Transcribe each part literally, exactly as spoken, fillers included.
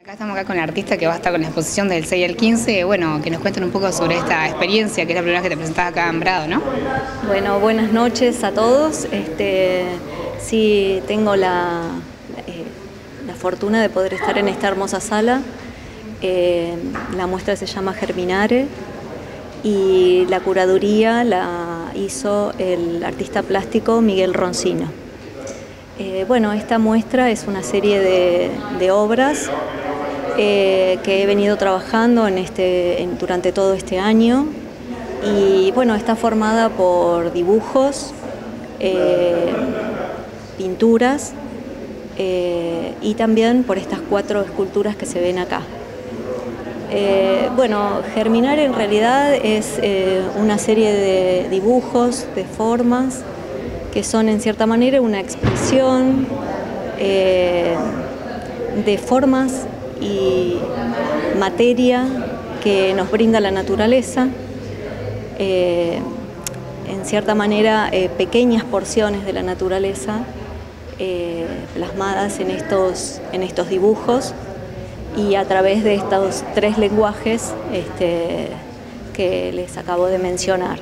Acá estamos acá con el artista que va a estar con la exposición del seis al quince, bueno, que nos cuenten un poco sobre esta experiencia, que es la primera vez que te presentás acá en Brado, ¿no? Bueno, buenas noches a todos. Este, sí, tengo la, eh, la fortuna de poder estar en esta hermosa sala. Eh, la muestra se llama Germinare y la curaduría la hizo el artista plástico Miguel Roncino. Eh, bueno, esta muestra es una serie de, de obras eh, que he venido trabajando en este, en, durante todo este año y bueno, está formada por dibujos, eh, pinturas eh, y también por estas cuatro esculturas que se ven acá. Eh, bueno, Germinar en realidad es eh, una serie de dibujos, de formas, que son en cierta manera una expresión eh, de formas y materia que nos brinda la naturaleza, eh, en cierta manera eh, pequeñas porciones de la naturaleza eh, plasmadas en estos, en estos dibujos y a través de estos tres lenguajes este, que les acabo de mencionar.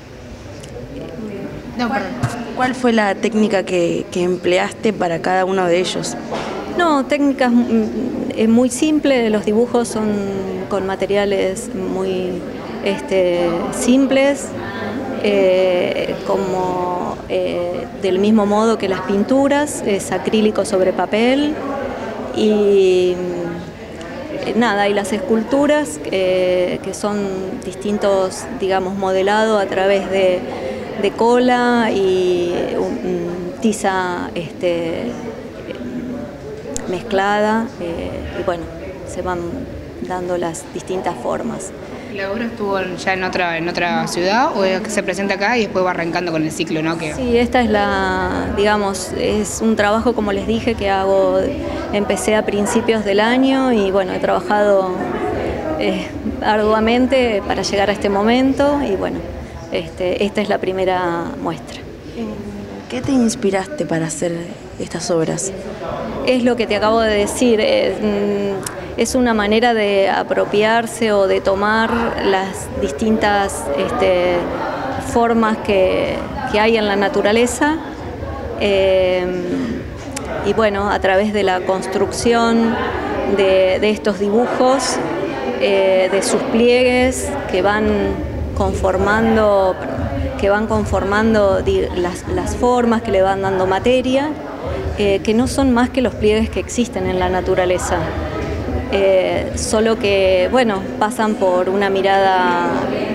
No, perdón. ¿Cuál fue la técnica que, que empleaste para cada uno de ellos? No, técnicas es muy simple, los dibujos son con materiales muy este, simples, eh, como eh, del mismo modo que las pinturas, es acrílico sobre papel y nada, y las esculturas eh, que son distintos, digamos, modelado a través de de cola y um, tiza este, mezclada eh, y bueno, se van dando las distintas formas. ¿La obra estuvo ya en otra, en otra ciudad o es que se presenta acá y después va arrancando con el ciclo, ¿no? Que... Sí, esta es la, digamos, es un trabajo, como les dije, que hago, empecé a principios del año y bueno, he trabajado eh, arduamente para llegar a este momento y bueno, Este, esta es la primera muestra. ¿Qué te inspiraste para hacer estas obras? Es lo que te acabo de decir, es, es una manera de apropiarse o de tomar las distintas este, formas que, que hay en la naturaleza eh, y bueno, a través de la construcción de, de estos dibujos, eh, de sus pliegues que van conformando, que van conformando las, las formas, que le van dando materia, eh, que no son más que los pliegues que existen en la naturaleza, eh, solo que, bueno, pasan por una mirada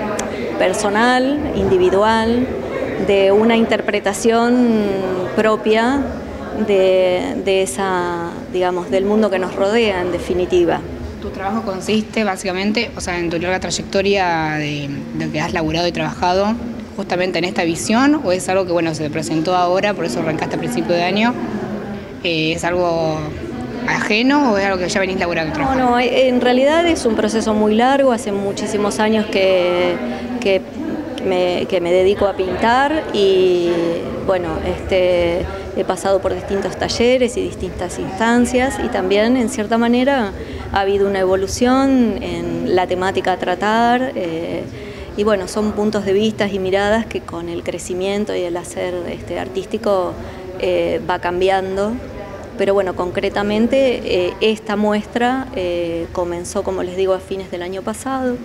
personal, individual, de una interpretación propia de, de esa, digamos, del mundo que nos rodea, en definitiva. ¿Tu trabajo consiste básicamente, o sea, en tu larga trayectoria de, de que has laburado y trabajado justamente en esta visión, o es algo que, bueno, se te presentó ahora, por eso arrancaste a principio de año? Eh, ¿Es algo ajeno o es algo que ya venís laburando? No, no, en realidad es un proceso muy largo, hace muchísimos años que, que, me, que me dedico a pintar y, bueno, este, he pasado por distintos talleres y distintas instancias y también, en cierta manera, ha habido una evolución en la temática a tratar eh, y bueno, son puntos de vista y miradas que con el crecimiento y el hacer este, artístico eh, va cambiando. Pero bueno, concretamente eh, esta muestra eh, comenzó, como les digo, a fines del año pasado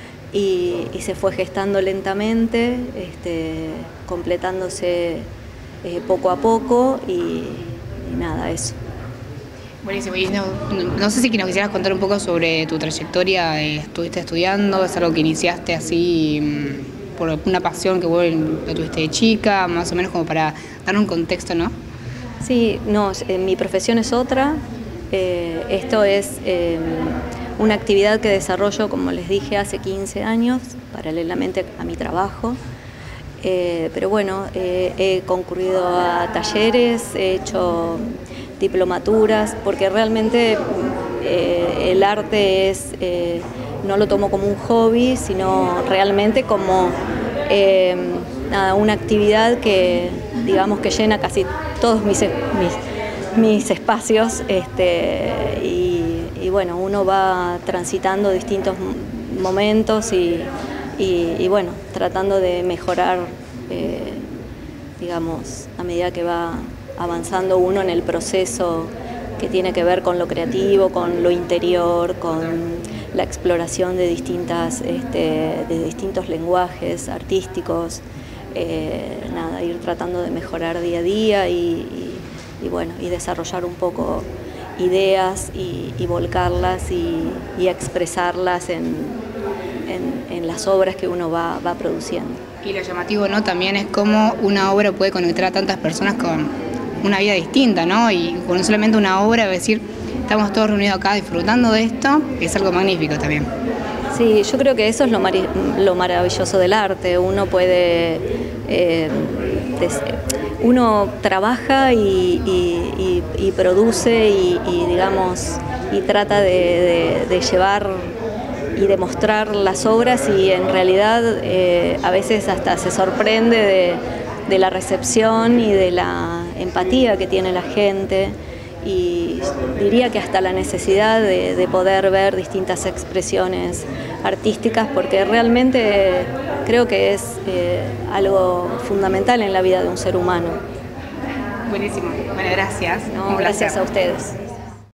y, y se fue gestando lentamente, este, completándose eh, poco a poco y, y nada, eso. Buenísimo. Y no, no, no sé si nos quisieras contar un poco sobre tu trayectoria. Eh, ¿Estuviste estudiando? ¿Es algo que iniciaste así mmm, por una pasión que vos lo tuviste de chica? Más o menos como para dar un contexto, ¿no? Sí, no, eh, mi profesión es otra. Eh, esto es eh, una actividad que desarrollo, como les dije, hace quince años, paralelamente a mi trabajo. Eh, pero bueno, eh, he concurrido a talleres, he hecho diplomaturas, porque realmente eh, el arte es, eh, no lo tomo como un hobby, sino realmente como eh, nada, una actividad que, digamos, que llena casi todos mis, mis, mis espacios este, y, y bueno, uno va transitando distintos momentos y, y, y bueno, tratando de mejorar, eh, digamos, a medida que va avanzando uno en el proceso que tiene que ver con lo creativo, con lo interior, con la exploración de, distintas, este, de distintos lenguajes artísticos, eh, nada, ir tratando de mejorar día a día y, y, y bueno, y desarrollar un poco ideas y, y volcarlas y, y expresarlas en, en, en las obras que uno va, va produciendo. Y lo llamativo, ¿no?, también es cómo una obra puede conectar a tantas personas con una vida distinta, ¿no? Y con solamente una obra, decir, estamos todos reunidos acá disfrutando de esto, es algo magnífico también. Sí, yo creo que eso es lo, mar lo maravilloso del arte. Uno puede, eh, uno trabaja y, y, y, y produce y, y digamos y trata de, de, de llevar y de mostrar las obras y en realidad eh, a veces hasta se sorprende de, de la recepción y de la empatía que tiene la gente. Y diría que hasta la necesidad de, de poder ver distintas expresiones artísticas, porque realmente creo que es eh, algo fundamental en la vida de un ser humano. Buenísimo. Bueno, gracias. No, gracias a ustedes.